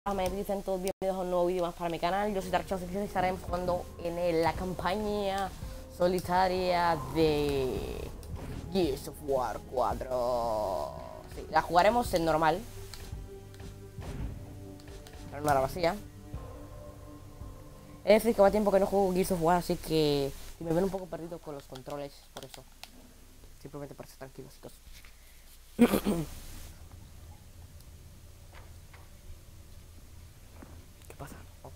Me dicen todos bienvenidos a un nuevo vídeo más para mi canal. Yo soy Darkchance y estaremos jugando en la campaña solitaria de Gears of War 4. Sí, la jugaremos en normal, pero no era vacía. Es decir, que va tiempo que no juego Gears of War, así que si me ven un poco perdido con los controles, por eso. Simplemente para estar tranquilos, chicos. ¿Qué pasa? Okay.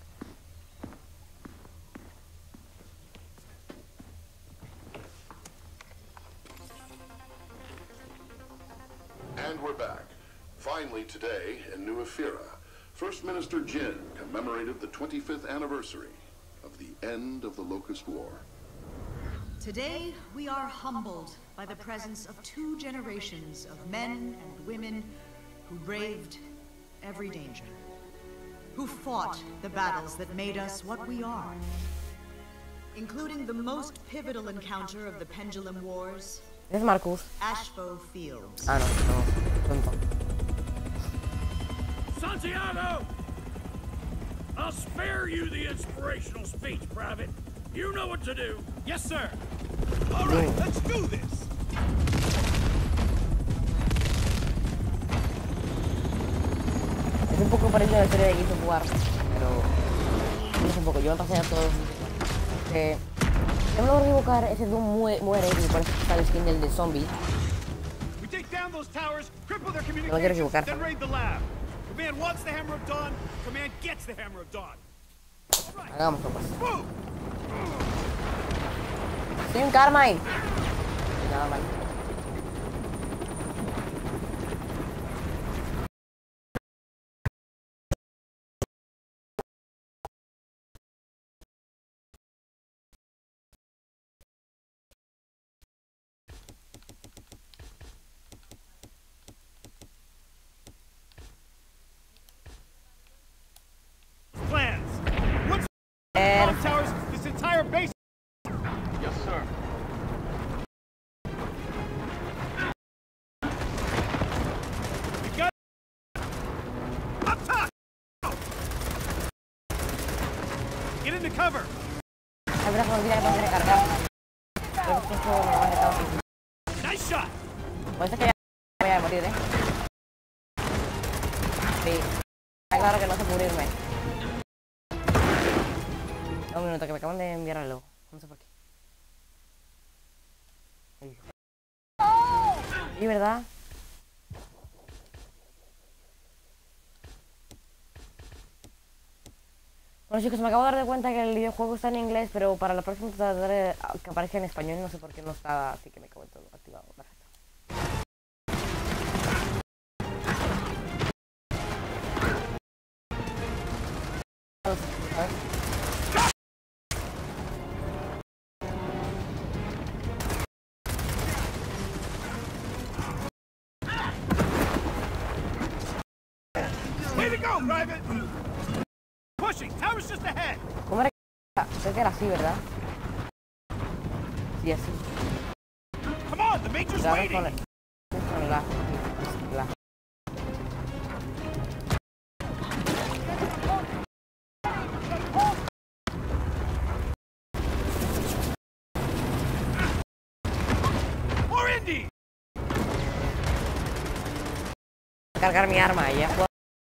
And we're back. Finally today, in New Ephyra, First Minister Jin commemorated the 25th anniversary of the end of the Locust War. Today, we are humbled by the presence of 2 generations of men and women who braved every danger, who fought the battles that made us what we are, including the most pivotal encounter of the Pendulum Wars, Es Marcus. Ashbow Fields. Ah, no, tonto. Santiago! I'll spare you the inspirational speech, Private. You know what to do. Yes, sir. All right, let's do this. Es un poco parecido a la historia de Gears of War, pero es un poco. Yo me pasé a todos. No me logro equivocar, ese Doom muere y parece que está el skin del de zombie. We take down those towers, cripple their No quiero communications, equivocar. then raid the lab. Command wants the Hammer of Dawn. Command gets the Hammer of Dawn. Hagámoslo pues. Move! Soy un Carmine. Nada mal. Plans. Once the towers, this entire base. Yes, sir. You got it. Up top. Get into cover. La verdad que me olvidé de recargar. Creo que este juego me va a recargar. Nice shot. Puede ser que ya me voy a morir, Sí. Está claro que no sé cubrirme. Un minuto, que me acaban de enviar algo. No sé por qué. Sí, ¿verdad? Bueno, chicos, me acabo de dar cuenta que el videojuego está en inglés, pero para la próxima trataré que aparezca en español. No sé por qué no está, así que me acabo de todo activado. Perfecto. A ver. Way to go, Private. Pushing. Towers just ahead. ¿Cómo era que creo que era así, ¿verdad? Sí, así. Come on, the Major's Con waiting. la. More Indy. Cargar mi arma y ya puedo.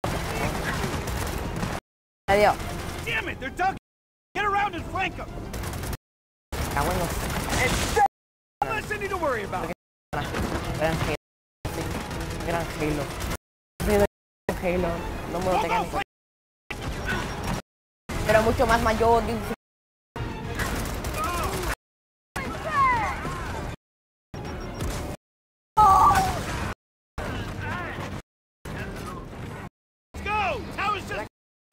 Adiós. Damn it, they're dug. Get around and flank them. Cago en los. Less Indy to worry about. Gran Halo. Gran Halo. Gran Halo. No me lo tengan. Pero mucho más mayor. Let's go. Towers just.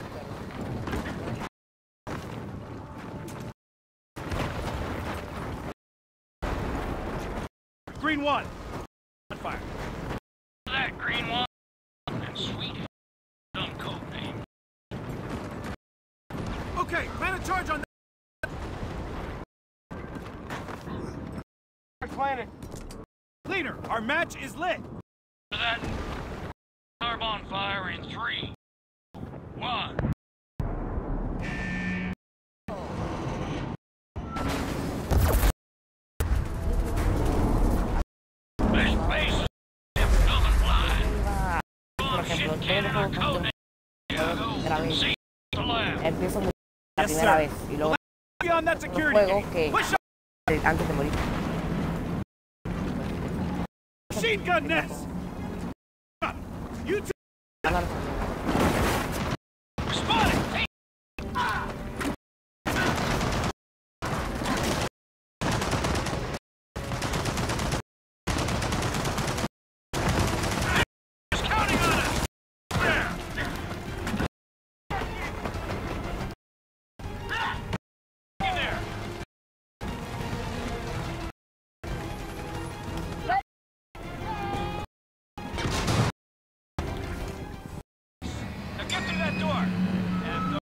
Green 1. On fire. That green one and sweet dumb code name. Okay, plan a charge on that. Planet. Leader, our match is lit. That car bonfire in 3, one. This place is coming blind. Por ejemplo, Shit, todos los our juegos que grabé, See the left. empiezo muy la Yes, primera sir. vez y luego Beyond that los security juegos gate. que Push up. antes de morir. Machine gun nest. You two. Ganar. Spotted. Hey, it's counting on us. There. In there. Now get through that door. And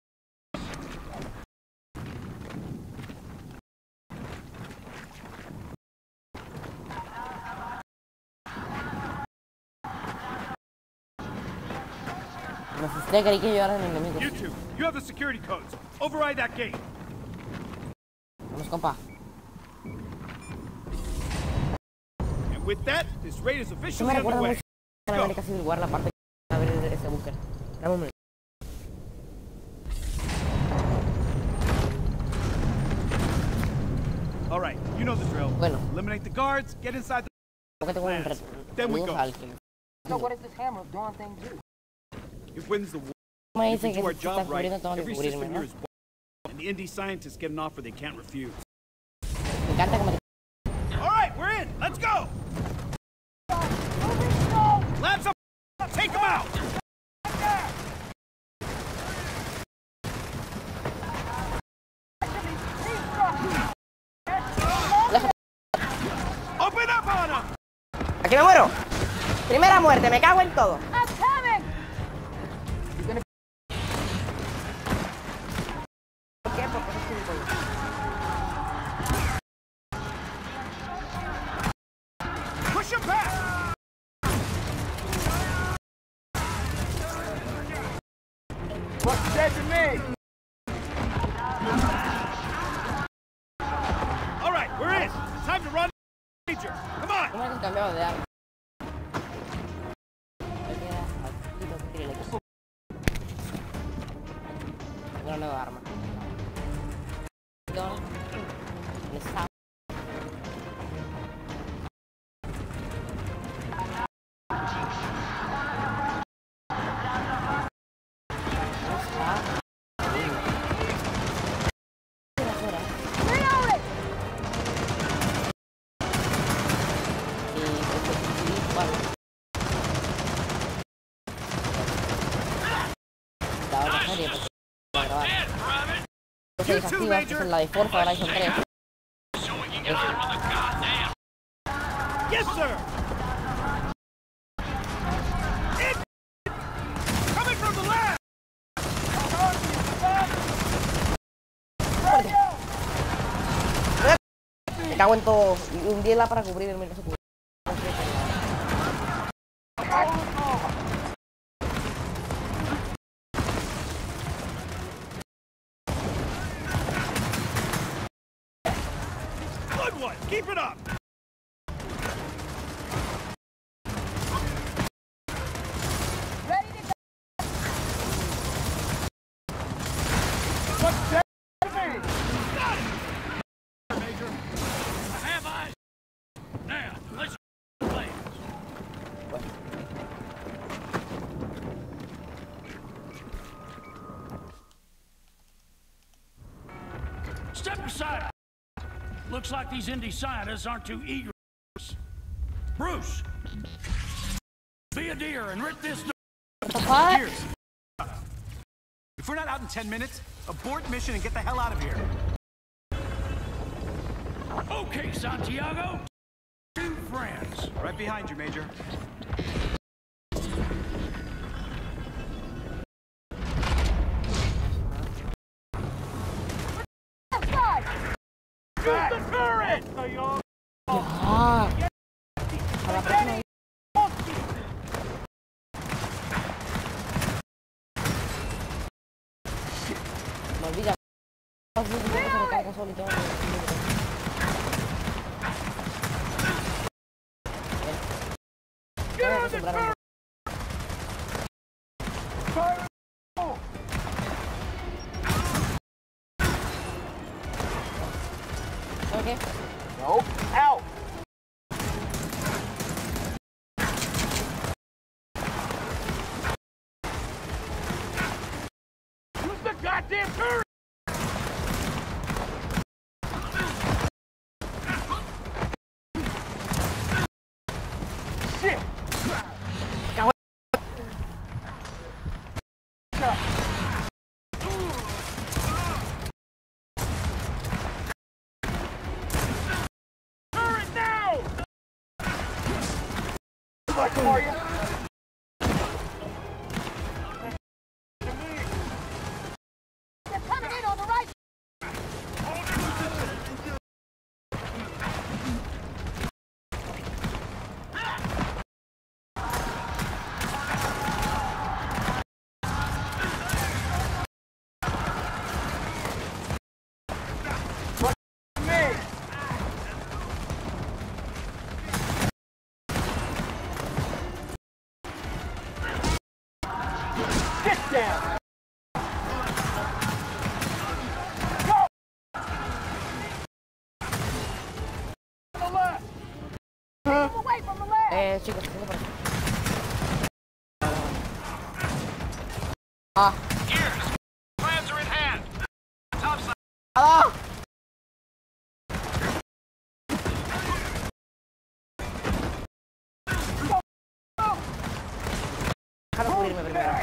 Me asusté, creí que yo era el enemigo. You two. You have the security codes. Override that gate. Vamos, compa. And with that, this raid is Eso officially me recuerda underway. mucho a la América Civil War, la parte que a ver ese búnker. Dame un minuto. All right. You know the drill. Bueno. Eliminate the guards. Get inside the. Porque tengo un reto. Then we Saludos go. al que So what is this hammer doing thing do? It wins the war. me If dice we que do our si estás job right, cubriendo tengo que every cubrirme, system ¿no? here is wild, and the indie scientists get an offer they can't refuse. Me encanta como All right, we're in. Let's go. Labs up. Take them out. Open up on them. ¡Aquí me muero! Primera muerte, me cago en todo. ¿Por qué? Porque soy gilipollas. Push them back. What's dead to me? All right, we're in. Time to run. Major, come on. ¿Cómo es que cambiaba de arma? Mira, aquí tengo que tirar el equipo. Tengo una nueva arma. ¿Dónde está? Dead, Private. Se desactiva, esta es la de Forza Horizon 3. So we can get on with the goddamn. Yes, sir. In. Coming from the lab. Me cago en todo. Y hundíla para cubrirme. No se cubre. Good one. Keep it up. What's dead to me? Major. I have eyes. Now, let's play. Step aside. Looks like these indie scientists aren't too eager. Bruce, be a deer and rip this door. What the fuck? Cheers. If we're not out in 10 minutes, abort mission and get the hell out of here. Okay, Santiago. Two friends. Right behind you, Major. Use the turret! Ah. A la próxima. olvida. Se recarga solito. Voy a acostumbrar a ¿qué? Nope. Out. Use the goddamn turret! Shit! For you. They're coming in on the right. Down. Go! To the left. Keep away from the left. Chicos, ¿qué pasa? Ah. Gears! Plans are in hand! Topside! ¡Ah! Déjalo subirme primero.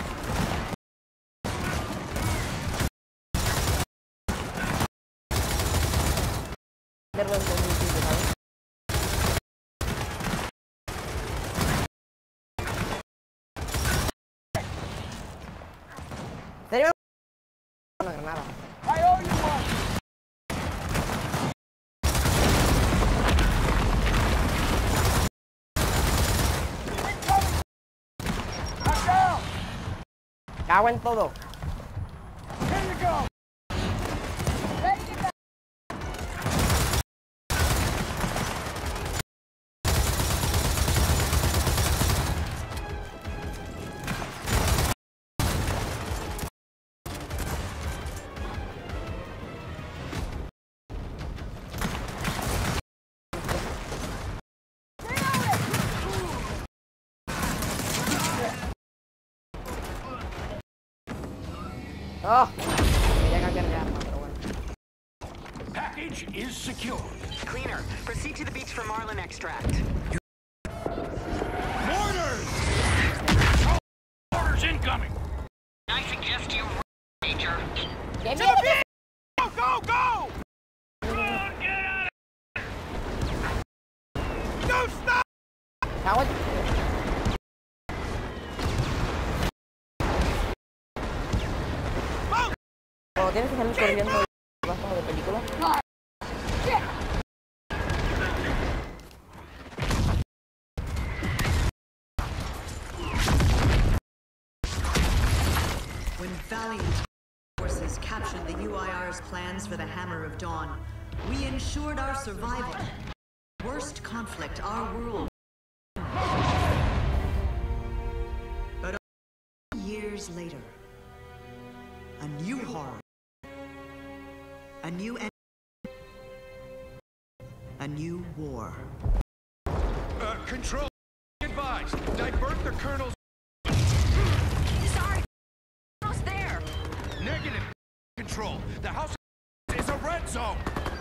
¿Serio? Una granada. I owe you one. I'm down. Cago en todo. Here you go. Oh, quería cambiar de arma, pero bueno. Package is secure. Cleaner, proceed to the beach for marlin extract. Mortars! Mortars incoming! I suggest you Major. ¡Qué mierda! Go, go, go! No, stop! Cago en... Cuando tienes que salir corriendo y vas como de película. When Valiant forces captured the UIR's plans for the Hammer of Dawn, we ensured our survival. Worst conflict our world. But years later, a new horror. A new a new war. Control. Advise. Divert the Colonel's... Sorry, almost there. Negative. Control. The house is a red zone.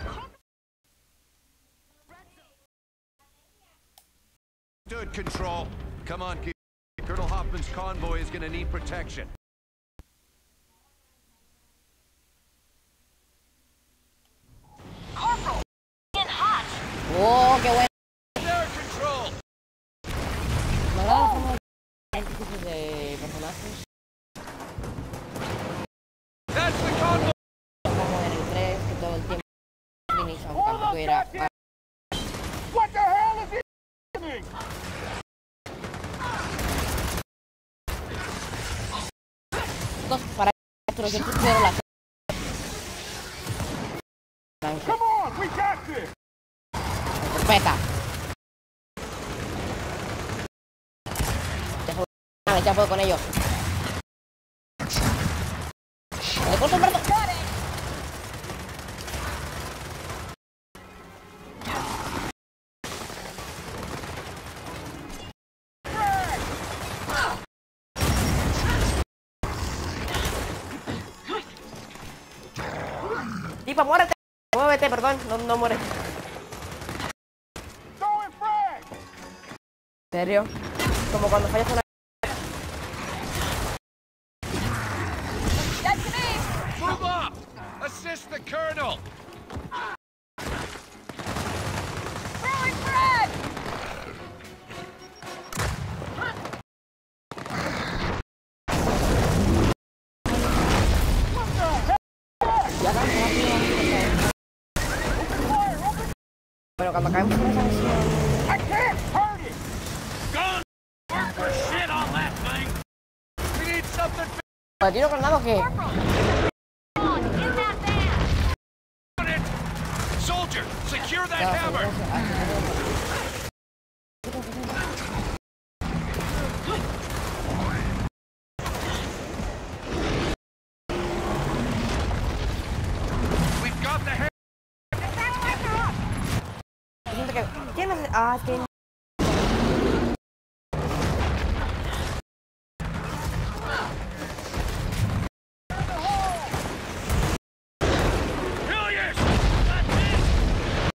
Stood, Control. Come on, keep... Colonel Hoffman's convoy is gonna need protection. Corporal, in hot. ¡Oh, qué bueno! There, Control. Me agrada como tipos de personajes. That's the convoy. Como en el 3, que todo el tiempo inicia un campo que era... What the hell is he doing? Dos para esto, que pusieron la... Come on, we got this. Respeta. Ya puedo con ellos. ¡Le corto un brazo! Tipa, muérete. Muévete, perdón. No mueres. ¿En serio? Como cuando fallas una... Move up! Assist the colonel! Throwing frag! Bueno, cuando caemos en esa misión... I can't hurt it! Gun! Work for shit on that thing! We need something ¿Lo tiro con nada o qué? on it! Soldier, secure that hammer! We've got the hammer! Siento que... ¿Quién me hace...? Ah, es que... Hilliers! That's it!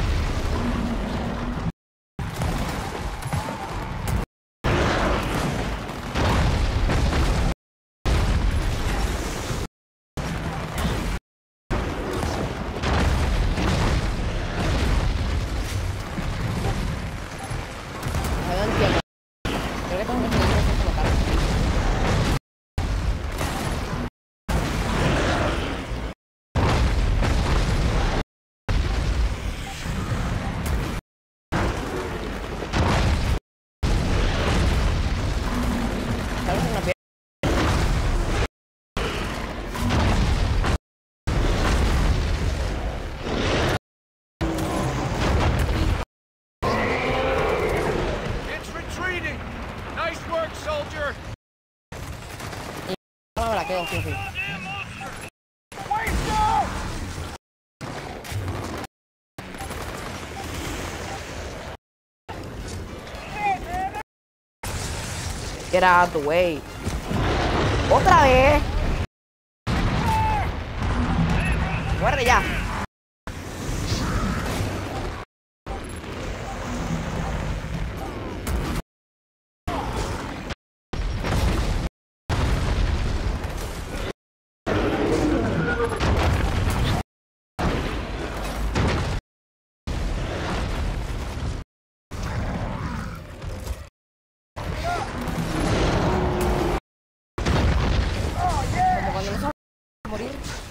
No entiendo. Creo que tengo que seguir haciendo local. ¿Sabes una pierna? It's retreating! Nice work, soldier! No me la quedo, sí. Get out the way. ¡Otra vez! ¡Muerde ya! Como cuando nos vamos a morir.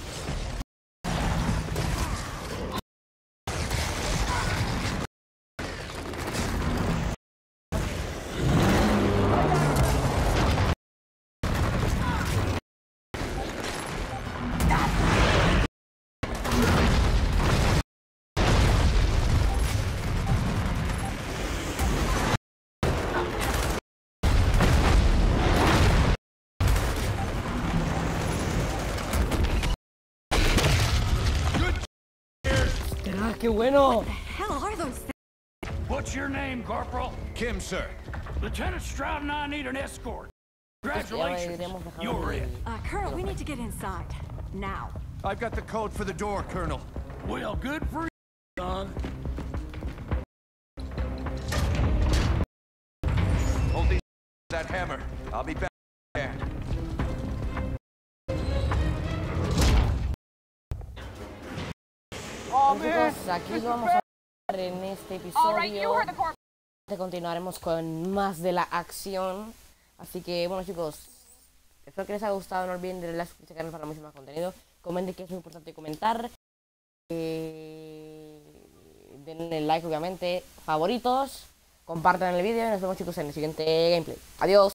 ¡Ah, qué bueno! hell are those things? What's your name, Corporal? Kim, sir. Lieutenant Stroud and I need an escort. Ya Congratulations, iremos dejando you're el- it. Colonel, we need to get inside. Now. I've got the code for the door, Colonel. Well, good for you, son. Hold these that hammer. I'll be back there. Chicos, aquí lo vamos a ver en este episodio. Continuaremos con más de la acción. Así que, bueno, chicos, espero que les haya gustado. No olviden darle like, suscribirse al canal para mucho más contenido. Comenten, que es muy importante comentar. Denle like, obviamente. Favoritos. Compartan el vídeo y nos vemos, chicos, en el siguiente gameplay. Adiós.